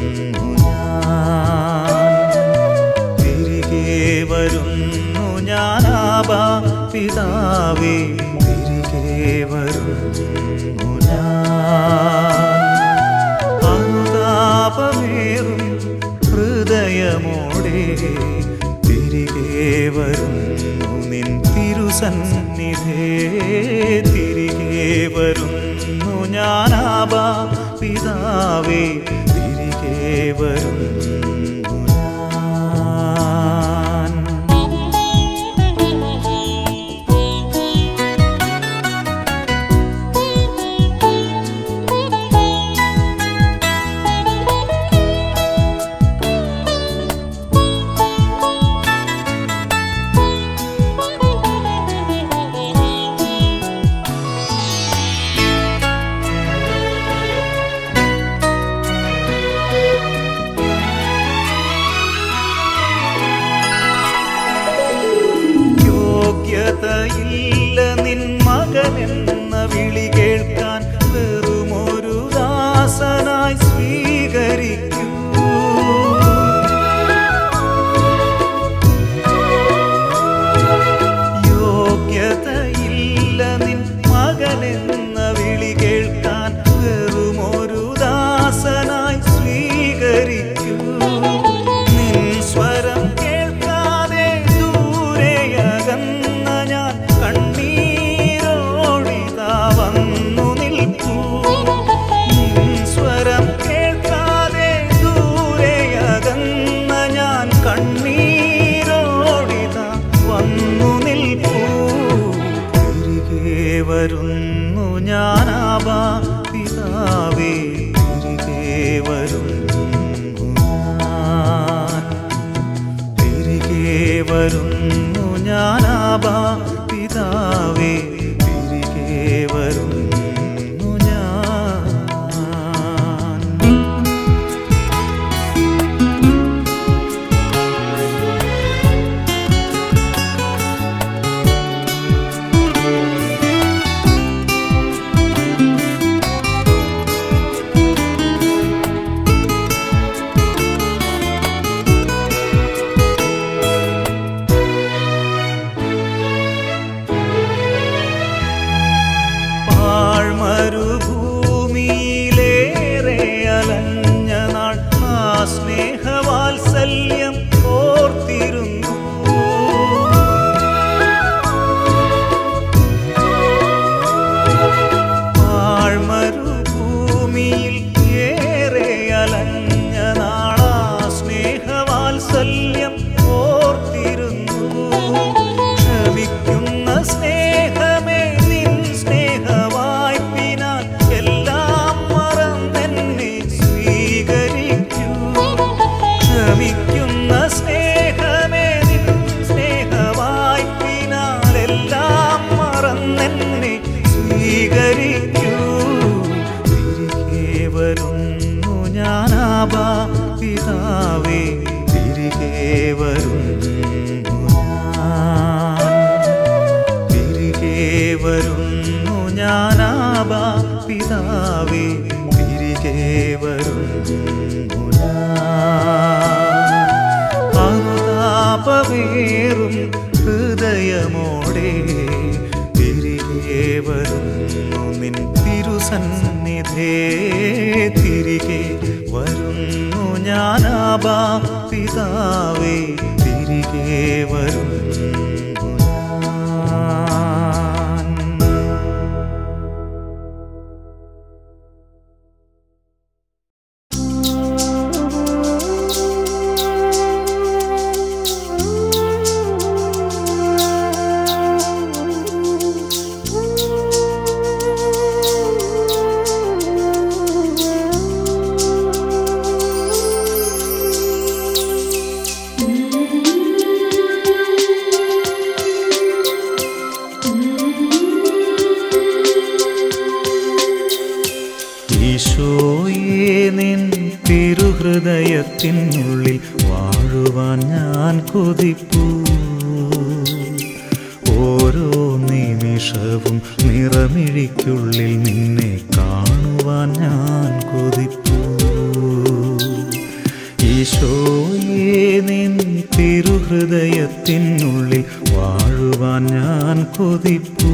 തിരികെ വരുന്നു ഞാനാബാ പിതാവേ തിരികെ വരുന്നു അനുതാപമേറും ഹൃദയമോടെ തിരികെ വരുന്നു നിൻ തിരുസന്നിധേ തിരികെ വരുന്നു ഞാനാബാ പിതാവേ തിരികെ വരുന്നു യില്ല നിൻ മകനെന്ന വിളി കേൾക്കാൻ വെറുമൊരു ദാസനായി സ്വീകരിക്കൂ യോഗ്യതയില്ല നിൻ മകനെന്ന വിളി കേൾക്കാൻ വെറുമൊരു ദാസനായി സ്വീകരിക്കൂ നിൻ സ്വരം കേൾക്കാതെ ദൂരെയകന്ന ഞാൻ കണ്ണീരോടിതാ വന്നു നിൽക്കൂ നിൻ സ്വരം കേൾക്കാതെ ദൂരെയകന്ന ഞാൻ കണ്ണീരോടിതാ വന്നു നിൽക്കൂ തിരികെ വരുന്നു ഞാനാബാ പിതാവേ തിരികെ വരുന്നു തിരികെ വരുന്നു ഞാനാബാ പിതാവേ തിരികെ വരുന്നു ഞാൻ മരുഭൂമിയിലേറെ അലഞ്ഞ നാൾ ആ സ്നേഹവാത്സല്യം ഓർത്തിരുന്നു മരുഭൂമിയിൽ ഏറെ അലഞ്ഞ നാൾ ആ സ്നേഹവാത്സല്യം ഓർത്തിരുന്നു ക്ഷമിക്കുന്ന സ്നേഹമേ നിൻ സ്നേഹവായ്പിനാൽ എല്ലാം മറന്നെന്നെ സ്വീകരിക്കൂ ക്ഷമിക്കുന്ന സ്നേഹമേ നിൻ സ്നേഹവായ്പിനാൽ എല്ലാം മറന്നെന്നെ സ്വീകരിക്കൂ തിരികെ വരുന്നു ഞാനാബാ പിതാവേ തിരികെ വരുന്നു തിരികെ വരുന്നു ഞാനാബാ പിതാവേ തിരികെ വരുന്നു അനുതാപമേറും ഹൃദയമോടെ തിരികെ വരുന്നു നിൻ തിരുസന്നിധേ തിരികെ വരുന്നു ഞാനാബാ പിതാവേ തിരികെ വരുന്നു ഈശോയേ നിൻ തിരുഹൃദയത്തിനുള്ളിൽ വാഴുവാൻ ഞാൻ കൊതിപ്പൂ ഓരോ നിമിഷവും നിറമിഴിക്കുള്ളിൽ നിന്നെ കാണുവാൻ ഞാൻ കൊതിപ്പൂ ഈശോയേ നിൻ തിരുഹൃദയത്തിനുള്ളിൽ വാഴുവാൻ ഞാൻ കൊതിപ്പൂ.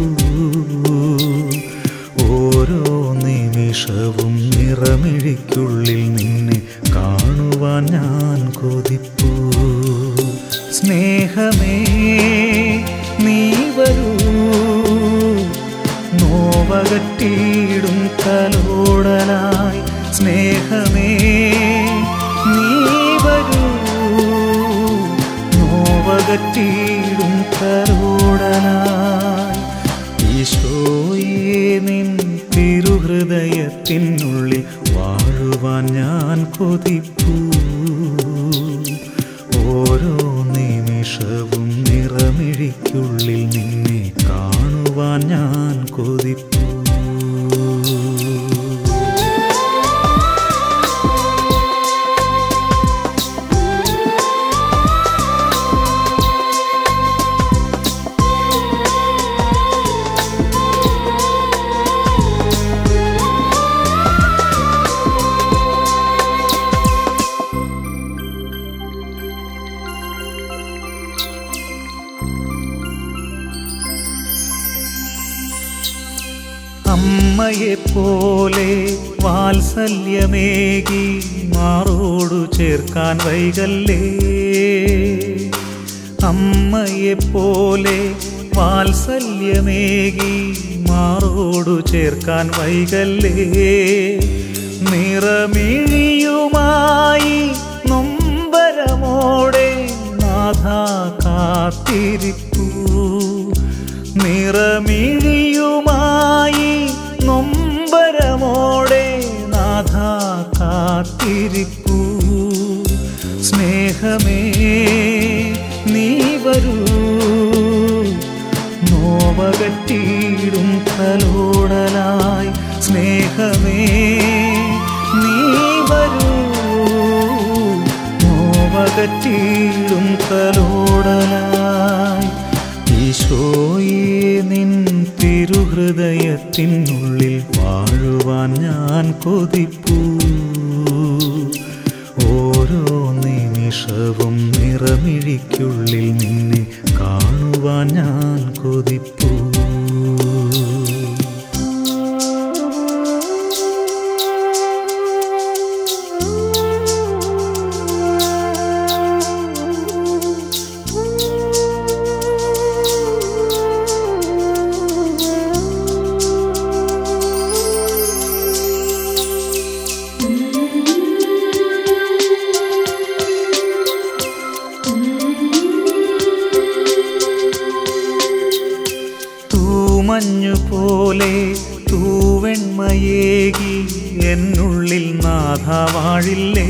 ഓരോ നിമിഷവും നിറമിഴിക്കുള്ളിൽ നിന്നെ കാണുവാൻ ഞാൻ കൊതിപ്പൂ. സ്നേഹമേ നീ വരൂ, നോവകറ്റിയിടും തലോടലായി. സ്നേഹമേ നീ വരൂ, നോവകറ്റിയിടും തലോടലായി. ഈശോയേ നിൻ തിരുഹൃദയത്തിനുള്ളിൽ വാഴുവാൻ ഞാൻ കൊതിപ്പൂ. ഓരോ നിമിഷവും നിറമിഴിക്കുള്ളിൽ നിന്നെ കാണുവാൻ ഞാൻ കൊതിപ്പൂ. അമ്മയെപ്പോലെ വാത്സല്യമേകി മാറോടു ചേർക്കാൻ വൈകല്ലേ. അമ്മയെപ്പോലെ വാത്സല്യമേകി മാറോടു ചേർക്കാൻ വൈകല്ലേ. നിറമിഴിയുമായി നൊമ്പരമോടെ നാഥ കാത്തിരിപ്പൂ. നിറമിഴിയുമായി നൊമ്പരമോടെ നാഥ കാത്തിരിപ്പൂ. സ്നേഹമേ നീ വരൂ, നോവകറ്റിയിടും തലോടലായി. സ്നേഹമേ നീ വരൂ, നോവകറ്റിയിടും തലോടലായി. ഈശോയേ നിൻ തിരുഹൃദയത്തിനുള്ളിൽ വാഴുവാൻ ഞാൻ കൊതിപ്പൂ. ഓരോ നിമിഷവും നിറമിഴിക്കുള്ളിൽ നിന്നെ കാണുവാൻ ഞാൻ കൊതിപ്പൂ. മഞ്ഞുപോലെ തൂവെണ്മയേകി എന്നുള്ളിൽ നാഥ വാഴില്ലേ.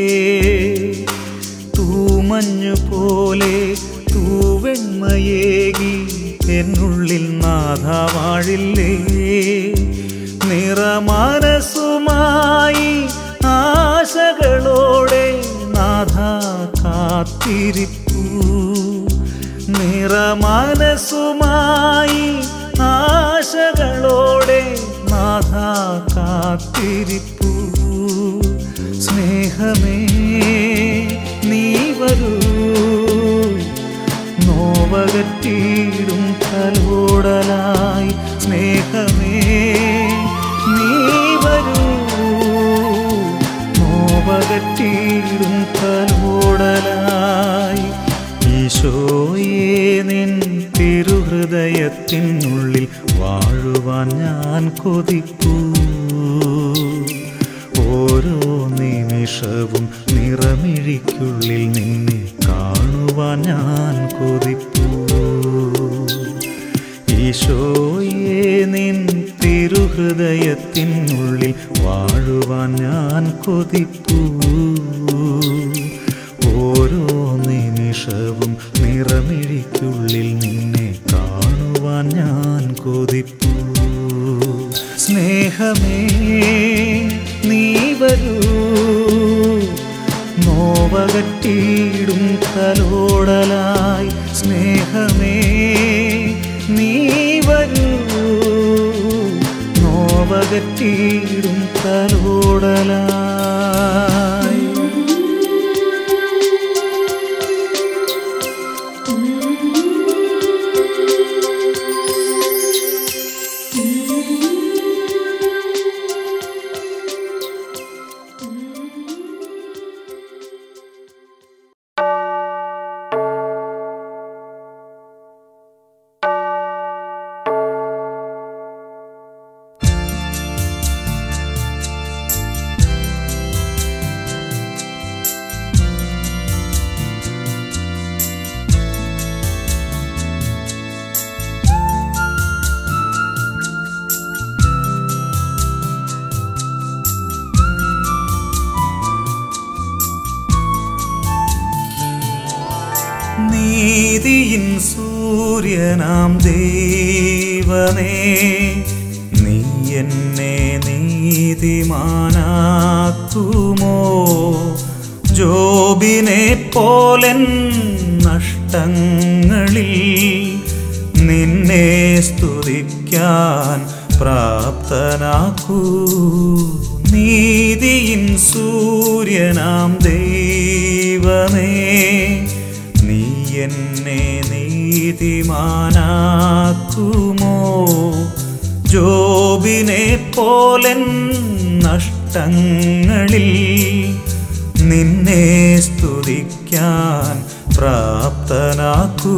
തൂമഞ്ഞുപോലെ തൂവെണ്മയേകി എന്നുള്ളിൽ നാഥ വാഴില്ലേ. നിറമനസ്സുമായി ആശകളോടെ നാഥ കാത്തിരിപ്പൂ. നിറമനസ്സുമായി ആശകളോടെ നാഥ കാത്തിരിപ്പൂ. സ്നേഹമേ നീ വരൂ, നോവകറ്റിയിടും തലോടലായി. സ്നേഹമേ നീ വരൂ, നോവകറ്റിയിടും തലോടലായി. ഈശോയേ നിൻ തിരുഹൃദയത്തിനുള്ളിൽ വാഴുവാൻ ഞാൻ കൊതിപ്പൂ. ഓരോ നിമിഷവും നിറമിഴിക്കുള്ളിൽ നിന്നെ കാണുവാൻ ഞാൻ കൊതിപ്പൂ. ഈശോയേ നിൻ തിരുഹൃദയത്തിനുള്ളിൽ വാഴുവാൻ ഞാൻ കൊതിപ്പൂ. ഓരോ നിമിഷവും നിറമിഴിക്കുള്ളിൽ നിന്നെ കാണുവാൻ ഞാൻ കൊതിപ്പൂ. സ്നേഹമേ നീ വരൂ, നോവകറ്റിയിടും തലോടലായി. സ്നേഹമേ നീ വരൂ, നോവകറ്റിയിടും തലോടലായി. നീതിയിൻ സൂര്യനാം ദൈവമേ, നീ എന്നെ നീതിമാനാക്കുമോ? ജോബിനെ പോലൻ നഷ്ടങ്ങളിൽ നിന്നെ സ്തുതിക്കാൻ പ്രാപ്തനാക്കൂ. നീതിയിൻ സൂര്യനാം ദൈവമേ, നീ എന്നെ നീതിമാനാക്കുമോ? ജോബിനെ പോലൻ നഷ്ടങ്ങളിൽ നിന്നെ സ്തുതിക്കാൻ പ്രാപ്തനാക്കൂ.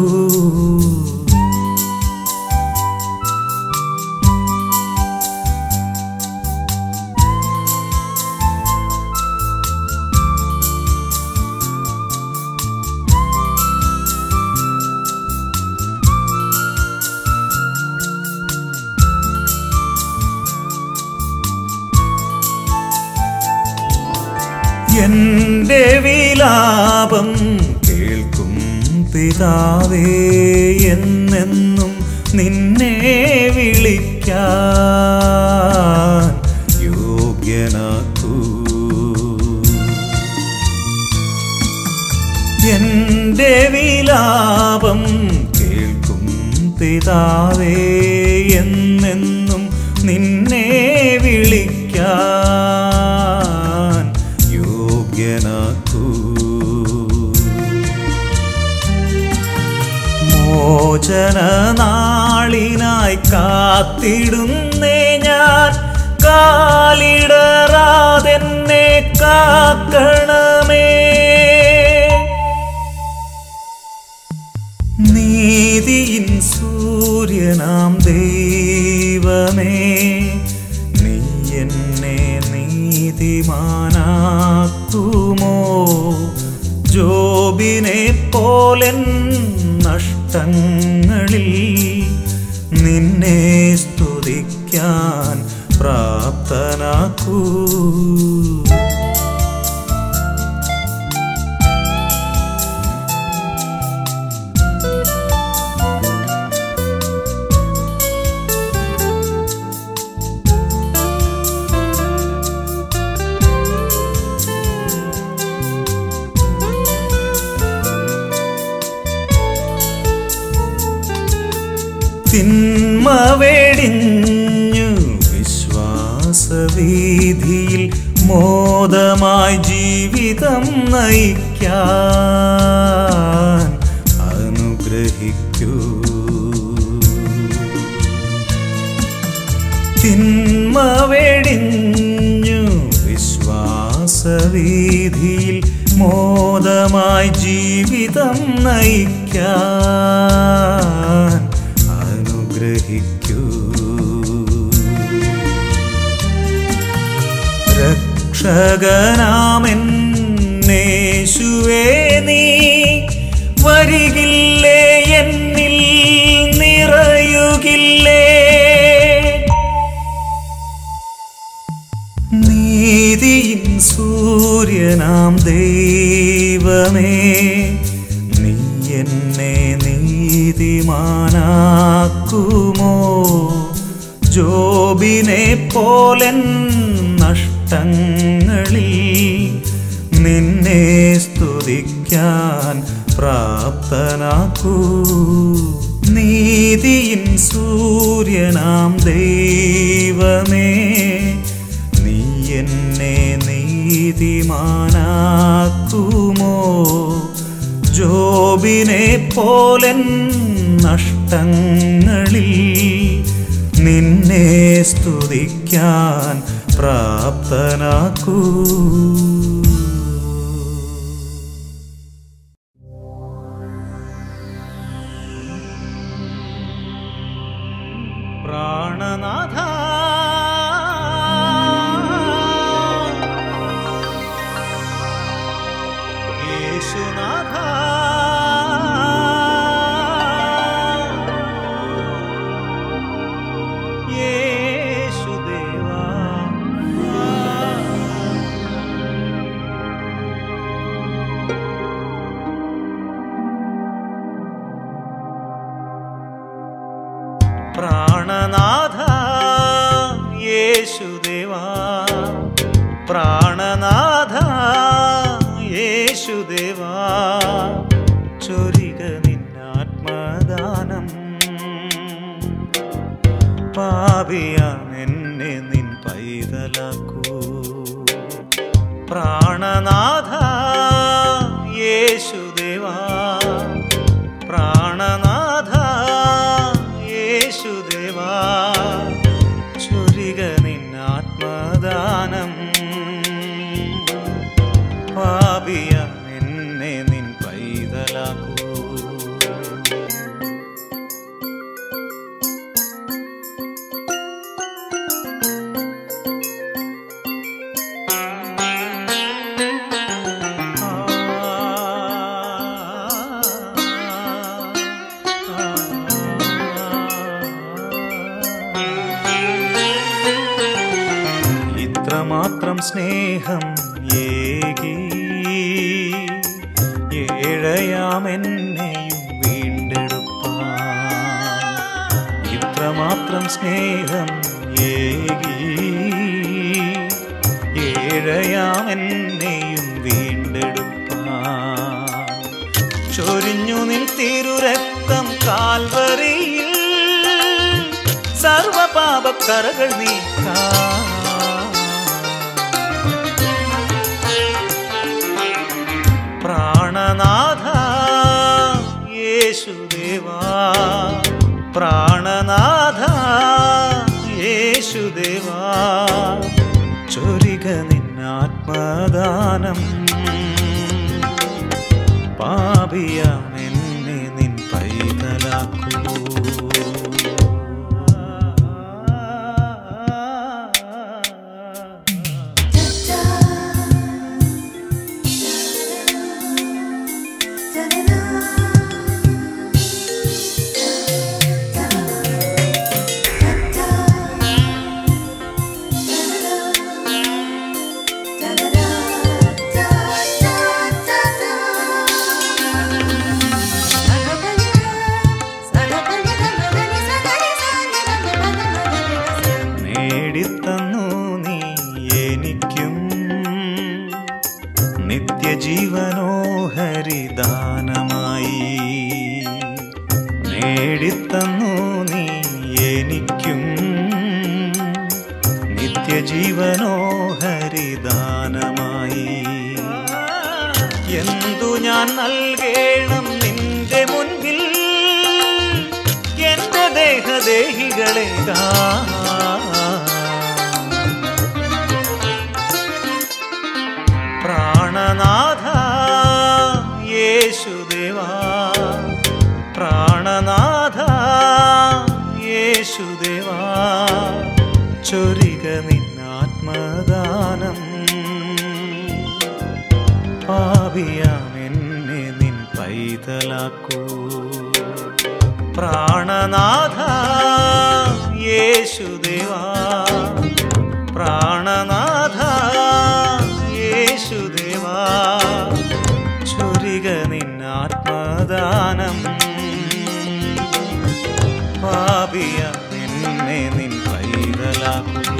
എന്റെ വിലാപം കേൾക്കും പിതാവേ, എന്നെന്നും നിന്നെ വിളിക്കാൻ യോഗ്യനാക്കൂ. എന്റെ വിലാപം കേൾക്കും പിതാവേ, എന്നെന്നും നിന്നെ വിളിക്കാൻ യോഗ്യനാക്കൂ. മോചന നാളിനായി കാത്തിടുന്നേ ഞാൻ, കാലിടറാതെന്നെ കാക്കണമേ. നീതിയിൻ സൂര്യനാം ദൈവമേ, നീ എന്നെ നീതിമാനാക്കുമോ? ജോബിനെ പോലൻ നഷ്ടങ്ങളിൽ നിന്നെ സ്തുതിക്കാൻ പ്രാപ്തനാക്കൂ. തിന്മ വെടിഞ്ഞു വിശ്വാസവീഥിയിൽ മോദമായി ജീവിതം നയിക്കാൻ അനുഗ്രഹിക്കൂ. തിന്മ വെടിഞ്ഞു വിശ്വാസവീഥിയിൽ മോദമായി ജീവിതം നയിക്കാൻ അനുഗ്രഹിക്കൂ. രക്ഷകനാമെന്നേശുവേ, നീ വരികില്ലേ? എന്നിൽ നിറയുകില്ലേ? നീതിയിൻ സൂര്യനാം ദൈവമേ, നീ എന്നെ നീതിമാനാക്കുമോ? ജോബിനെ പോലൻ നഷ്ടങ്ങളിൽ നിന്നെ സ്തുതിക്കാൻ പ്രാപ്തനാക്കൂ. നീതിയിൻ സൂര്യനാം ദൈവമേ, നീ എന്നെ നീതിമാനാക്കുമോ? ജോബിനെ പോലൻ നഷ്ടങ്ങളിൽ നിന്നെ സ്തുതിക്കാൻ പ്രാപ്തനാക്കൂ. പ്രാണനാഥ, യേശുനാഥ, യേശുദേവാ, സ്നേഹം ഏകി ഏഴയാമെന്നെയും വീണ്ടെടുപ്പാൻ. ഇത്രമാത്രം സ്നേഹം ഏകി ഏഴയാമെന്നെയും വീണ്ടെടുപ്പാൻ. ചൊരിഞ്ഞു നിൻ തിരുരക്തം കാൽവരിയിൽ സർവപാപക്കറകൾ നീക്കാൻ. പ്രാണനാഥ യേശുദേവാ, പ്രാണനാഥ യേശുദേവാ, ചൊരിക നിന്നാത്മദാനം. പാപിയാമെന്നെ നിൻ പൈതലാക്കൂ. നേടിത്തന്നു നീ എനിക്കും നിത്യജീവനോ ഹരിദാനമായി. നേടിത്തന്നു നീ എനിക്കും നിത്യജീവനോ ഹരിദാനമായി. എന്തു ഞാൻ നൽകേണം നിന്റെ മുൻപിൽ എന്റെ ദേഹദേഹികളെ. പ്രാണനാഥ യേശുദേവാ, പ്രാണനാഥ യേശുദേവാ, ചൊരിക നിന്നാത്മദാനം. പാപിയാമെന്നെ നിൻ പൈതലാക്കൂ. പ്രാണനാഥ യേശുദേവാ, പ്രാണനാഥ യേശുദേവാ, ചൊരിക നിന്നാത്മദാനം. പാപിയാമെന്നെ നിൻ പൈതലാക്കൂ.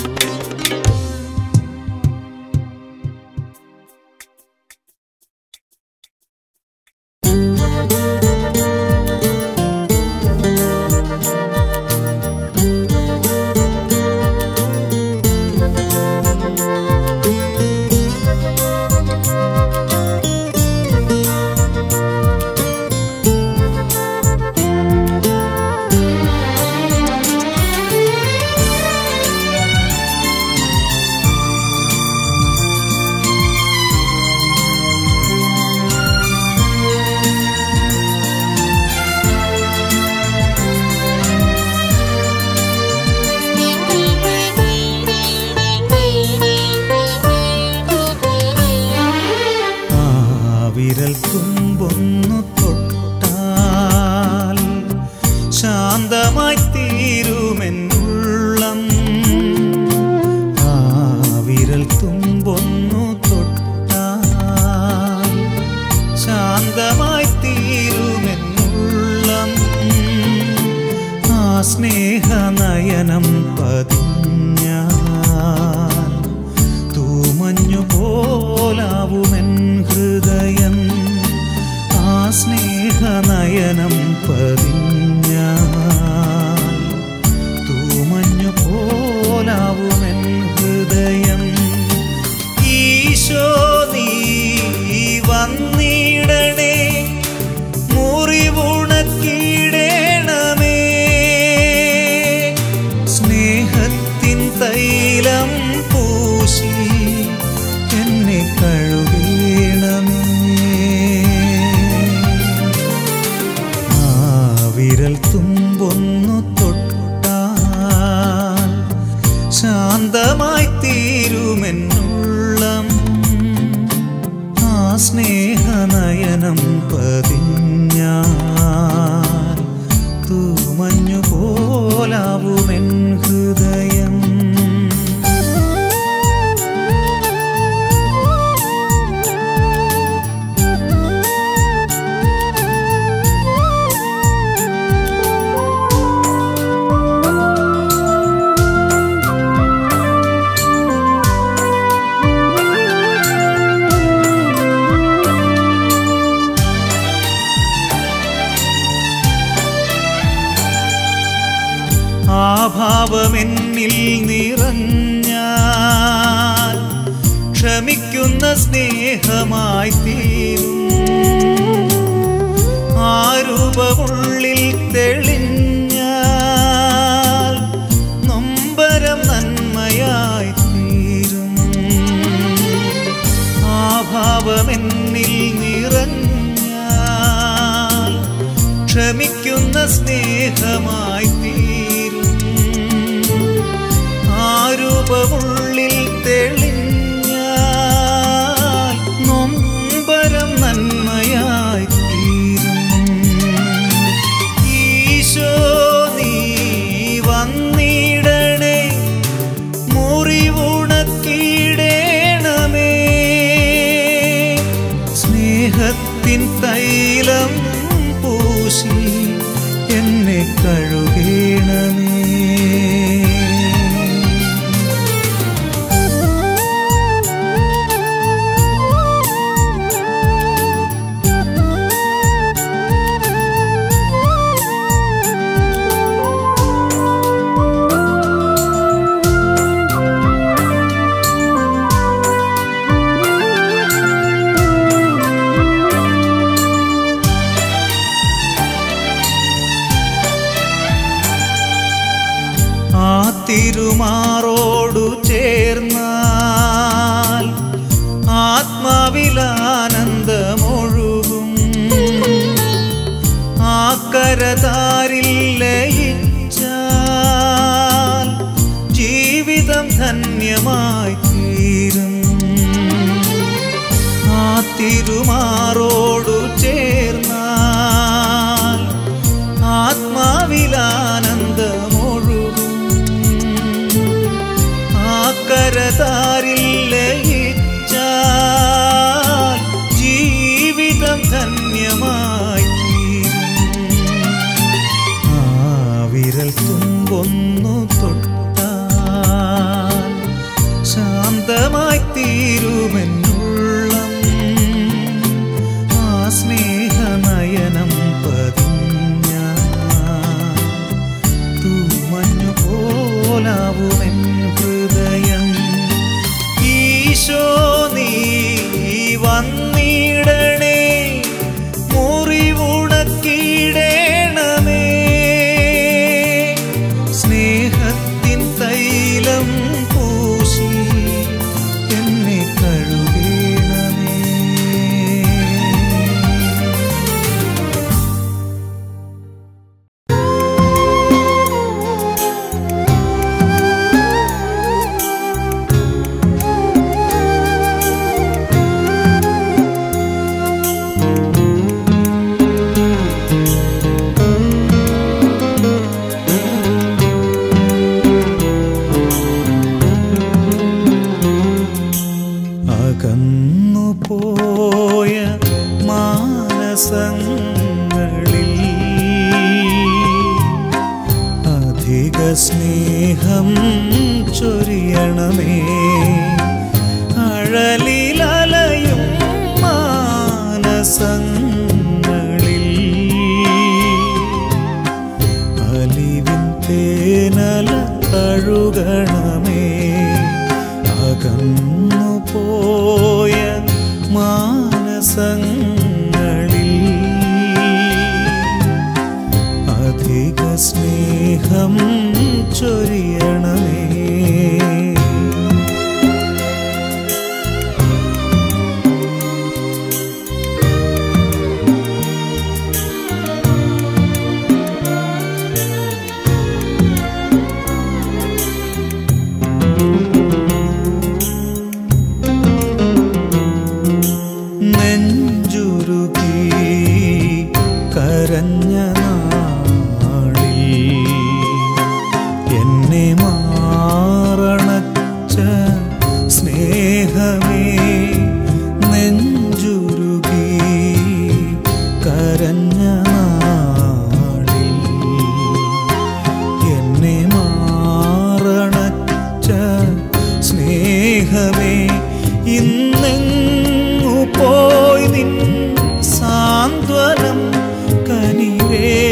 വിരൽ തുമ്പൊന്നു തൊട്ടാൽ ശാന്തമായി തീരുമെന്നുള്ളം. ആ വിരൽ തുമ്പൊന്നു തൊട്ടാൽ ശാന്തമായി തീരുമെന്നുള്ളം. ആ സ്നേഹനയനം പതിഞ്ഞാൽ തൂമഞ്ഞു പോലാവുമെൻ ഹൃദയം. ആ സ്നേഹനയനം പതിഞ്ഞാൽ തൂമഞ്ഞു പോലാവുമെൻ ഹൃദയം. ഈശോ നീ വന്നിടണേ, മുറിവുണക്കിടേണമേ, സ്നേഹത്തിൻ തൈലം പൂശി എന്നെ കഴുകണമേ. ആ വിരൽ തുമ്പൊന്നു തൊട്ടാൽ ശാന്തമായി തീരുമെന്നുള്ളം. ആ സ്നേഹനയനം പതിഞ്ഞാൽ തൂമഞ്ഞു പോലാവുമെൻ ഹൃദയം. സ്നേഹമായി തീരും. ആ രൂപമുള്ളിൽ തെളിഞ്ഞാൽ നൊമ്പരം നന്മയായി തീരും. ആ ഭാവമെന്നിൽ നിറഞ്ഞാൽ ക്ഷമിക്കുന്ന സ്നേഹമായി തീരും. ആ രൂപമുള്ളിൽ തെളിഞ്ഞാൽ നൊമ്പരം നന്മയായി തീരും. ഈശോ നീ വന്നിടണേ, മുറിവുണക്കിടേണമേ, സ്നേഹത്തിൻ തൈലം പൂശി എന്നെ കഴുകേണമേ. തിരുമാറോടു ചേർന്നാൽ ആത്മാവിലാനന്ദമൊഴുകും. ആ കരതാരിൽ ലയിച്ചാൽ ജീവിതം ധന്യമായി തീരും. ആ തിരുമാറോടു ചേർന്നാൽ ആത്മാവിലാനന്ദമൊഴുകും. കരതാരിൽ ലയിച്ചാൽ ജീവിതം ധന്യമായി തീരും. ആ വിരൽ തുമ്പൊന്നു തൊട്ടാൽ ശാന്തമായി തീരുമെന്നുള്ളം. ആ സ്നേഹനയനം പതിഞ്ഞാൽ തൂമഞ്ഞു പോലാവുമെൻ ഹൃദയം. ഈശോ നീ വന്നിടണേ, മുറിവുണക്കിടേണമേ, സ്നേഹത്തിൻ തൈലം പൂശി എന്നെ കഴുകേണമേ. അകന്നുപോയ മാനസങ്ങളിൽ അധിക സ്നേഹം ചൊരിയണമേ. അഴലിലലയും മാനസങ്ങളിൽ അലിവിൻ തേനല തഴുകണമേ. അകന്നുപോയ മാനസങ്ങളിൽ അധിക സ്നേഹം ചൊരിയണമേ. കരഞ്ഞ നാളിൽ എന്നെ മാറണച്ച സ്നേഹമേ, നെഞ്ചുരുകി കരഞ്ഞ നാളിൽ എന്നെ മാറണച്ച സ്നേഹമേ, ഇന്നെങ്ങു പോയി നിൻ സാന്ത്വനം കനിവേ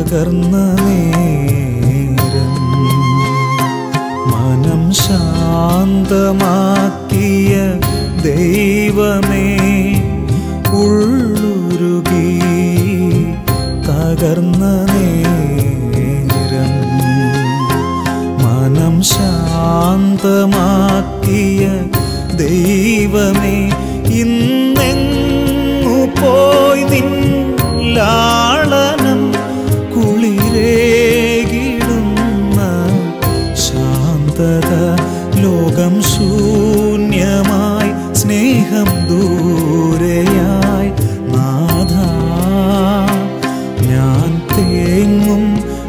തകർന്ന നേരം മനം ശാന്തമാക്കിയ ദൈവമേ ഉള്ളുരുകി തകർന്ന നേരം മനം ശാന്തമാക്കിയ ദൈവമേ ഇന്നെങ്ങു പോയി നിൻ ലാളനം കുളിരേകിടുന്ന ശാന്തത ലോകം ശൂന്യമായി സ്നേഹം ദൂരെയായി നാഥ ഞാൻ തേങ്ങും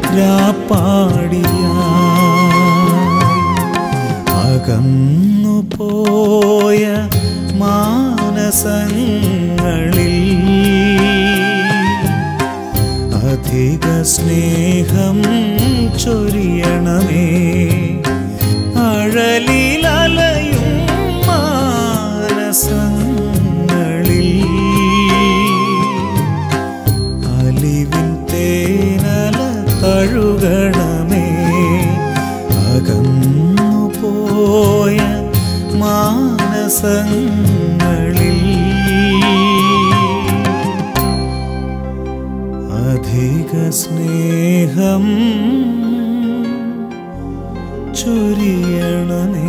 രാപ്പാടിയായി അകന്നു പോയ മാനസങ്ങളിൽ അധിക സ്നേഹം ചൊരിയണമേ അഴലിലലയും മാനസങ്ങളിൽ അലിവിൻ തേനല തഴുകണമേ അകന്നു പോയ മാനസങ്ങളിൽ അധിക സ്നേഹം ചൊരിയണമേ.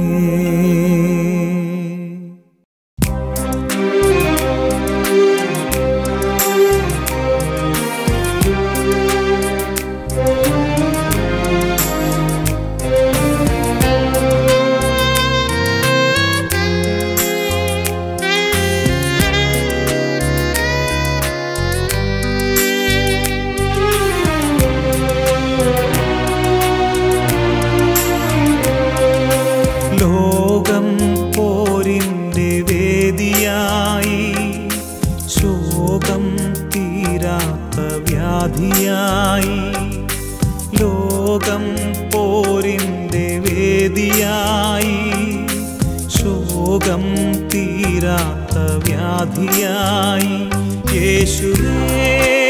ലോകം പോരിൻ്റെ വേദിയായി ശോകം തീരാത്ത വ്യാധിയായി ലോകം പോരിൻ്റെ വേദിയായി ശോകം തീരാത്ത വ്യാധിയായി യേശുവേ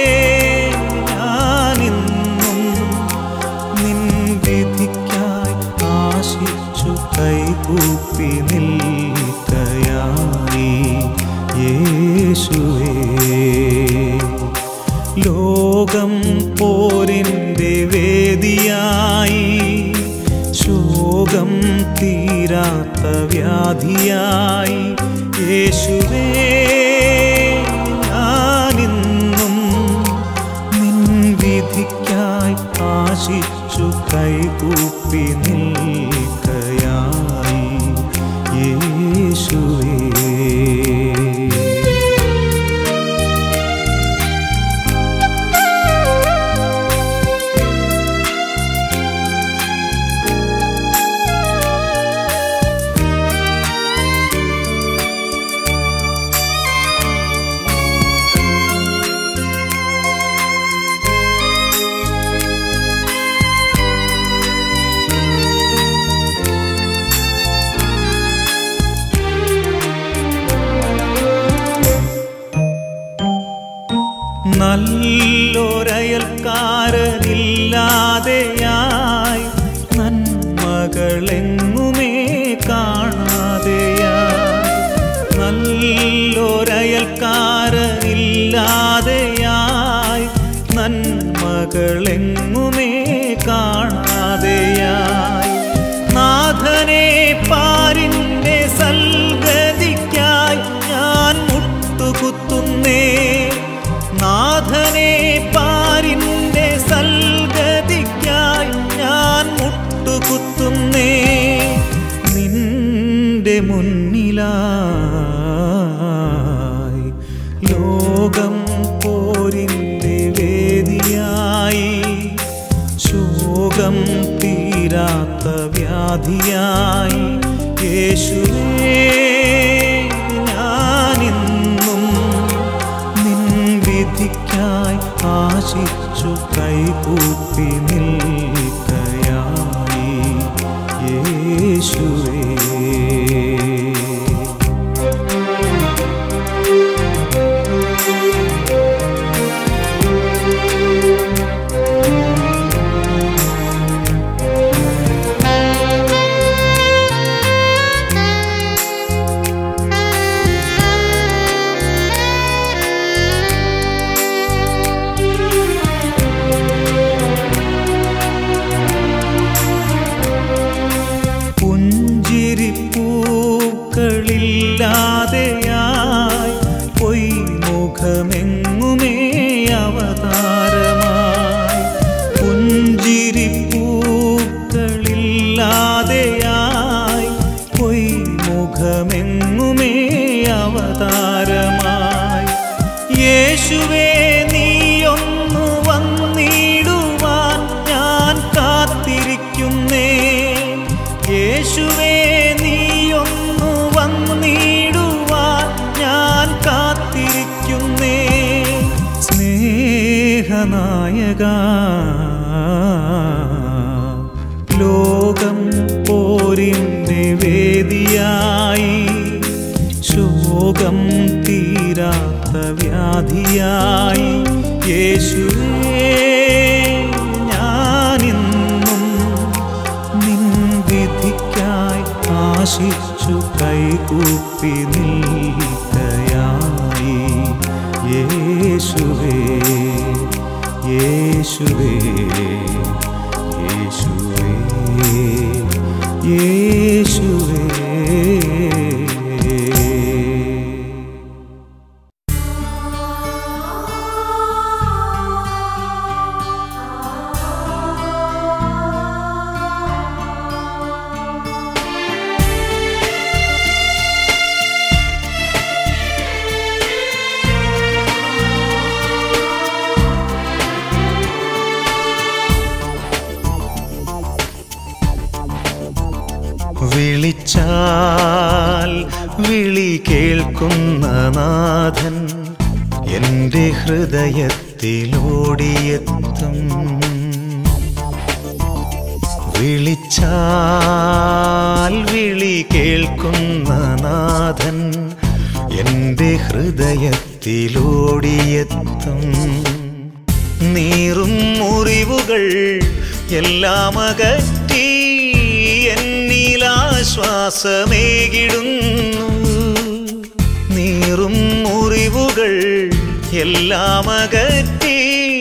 ഞാനിന്നും നിൻ വിധിക്കായി ആശിച്ചു കൈകൂപ്പി നിൽക്കയായി യേശുവേ ലോകം പോരിൻ്റെ വേദിയായി ശോകം തീരാത്ത വ്യാധിയായി യേശുവേ ഞാനിന്നും നിൻ വിധിക്കായി ആശിച്ചു കൈകൂപ്പി നിൽക്കയായി യേശുവേ. നല്ലൊരയൽക്കാരനില്ലാതെയായി നന്മകളെങ്ങുമേ കാണാതെയായി നല്ലൊരയൽക്കാരനില്ലാതെയായി നന്മകളെങ്ങുമേ കാണാതെയായി നാഥനെ പാരിൻ്റെ സൽഗതിക്കായി ഞാൻ മുട്ടുകുത്തുന്നേ നാഥനെ പാരിൻ്റെ സൽഗതിക്കായി ഞാൻ മുട്ടുകുത്തുന്നേ നിന്റെ മുന്നിലായി ലോകം പോരിൻ്റെ വേദിയായി ശോകം തീരാത്ത വ്യാധിയായി യേശുവേ ഞാനിന്നും നിൻ വിധിക്കായി ആശിച്ചു കൈകൂപ്പി നിൽക്കയായി യേശുവേ. മുഖമെങ്ങുമേ അവതാരമായി പുഞ്ചിരിപ്പൂക്കളില്ലാതെയായി പൊയ് മുഖമെങ്ങുമേ അവതാരമായി യേശുവേ നീയൊന്നു വന്നിടുവാൻ ഞാൻ കാത്തിരിക്കുന്നേ യേശുവേ നീയൊന്നു വന്നിടുവാൻ ഞാൻ കാത്തിരിക്കുന്നേ സ്നേഹനായക ലോകം പോരിൻ്റെ വേദിയായി ശോകം തീരാത്ത വ്യാധിയായി യേശുവേ ഞാനിന്നും നിൻ വിധിക്കായി ആശിച്ചു കൈകൂപ്പി നിൽക്കയായി യേശുവേ യേശുവേ യേശുവേ യേശുവേ വിളിച്ചാൽ വിളി കേൾക്കുന്ന നാഥൻ എൻ്റെ ഹൃദയത്തിലോടിയെത്തും വിളിച്ചാൽ വിളി കേൾക്കുന്ന നാഥൻ എൻ്റെ ഹൃദയത്തിലോടിയെത്തും നീറും മുറിവുകൾ എല്ലാം അകറ്റി എന്നിലാശ്വാസമേകിടുന്നു നീറും മുറിവുകൾ എല്ലാം അകറ്റി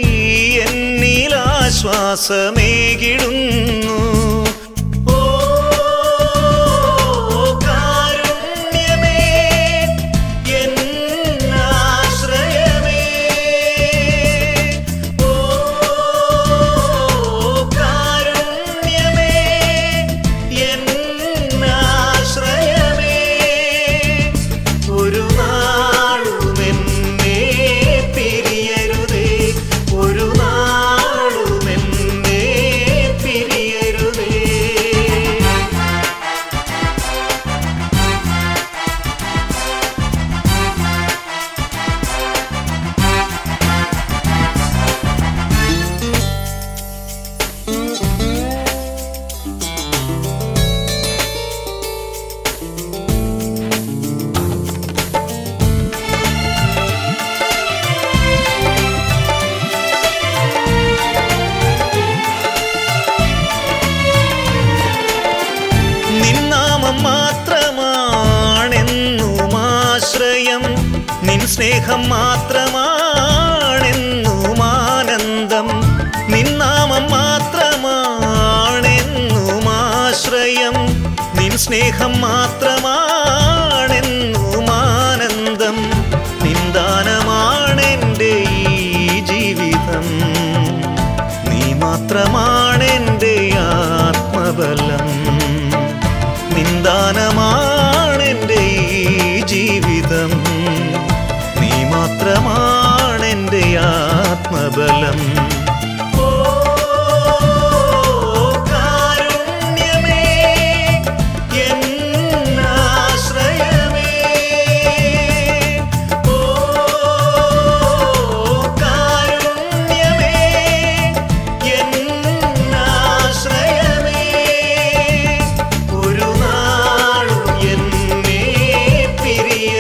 എന്നിലാശ്വാസമേകിടുന്നു നിൻ സ്നേഹം മാത്രമാണെന്നും ആനന്ദം നിന്നാമം മാത്രമാണെന്നും ആശ്രയം നിൻ സ്നേഹം മാത്രമാണെന്നും ആനന്ദം നിന്ദാനമാണെൻ്റെ ഈ ജീവിതം നീ മാത്രമാണെൻ്റെ ആത്മബലം നിന്ദാനമാണെൻ്റെ ഈ ജീവിതം നീ മാത്രമാണെൻ്റെ ആത്മബലം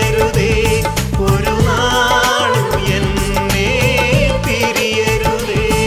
ഒരു നാളും എന്നെ പിരിയരുതേ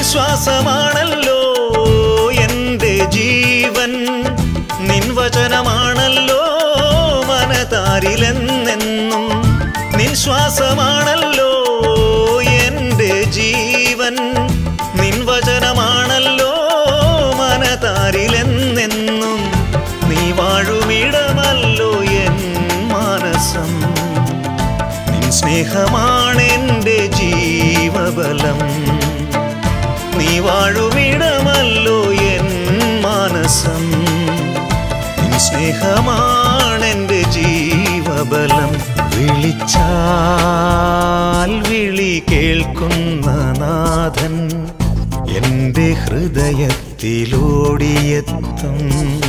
ശ്വാസമാണല്ലോ എൻ്റെ ജീവൻ, നിൻ വചനമാണല്ലോ മനതാരിലെന്നെന്നും. നിൻ ശ്വാസമാണല്ലോ എൻ്റെ ജീവൻ, നിൻ വചനമാണല്ലോ മനതാരിലെന്നെന്നും. നീ വാഴുമിടമല്ലോ എൻ മാനസം, നിൻ സ്നേഹമാണെൻ്റെ ജീവബലം. നീ വാഴുമിടമല്ലോ എൻ മാനസം, നിൻ സ്നേഹമാണെൻ്റെ ജീവബലം. വിളിച്ചാൽ വിളി കേൾക്കുന്ന നാഥൻ എൻ്റെ ഹൃദയത്തിലോടിയെത്തും.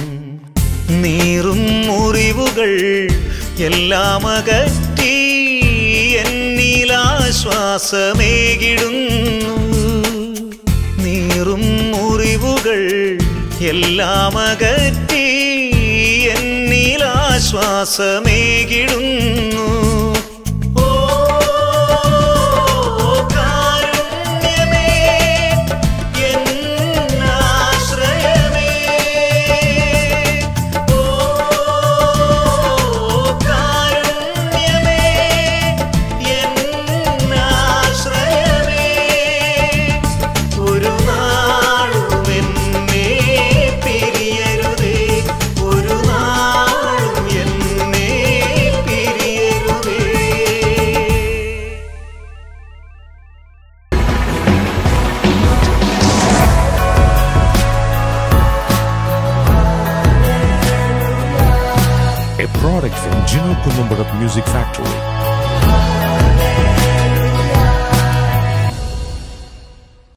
നീറും മുറിവുകൾ എല്ലാം അകറ്റി എന്നിലാശ്വാസമേകിടുന്നു. നീറും മുറിവുകൾ എല്ലാം അകറ്റി എന്നിലാശ്വാസമേകിടുന്നു. A product from Gino Columbarat Music Factory.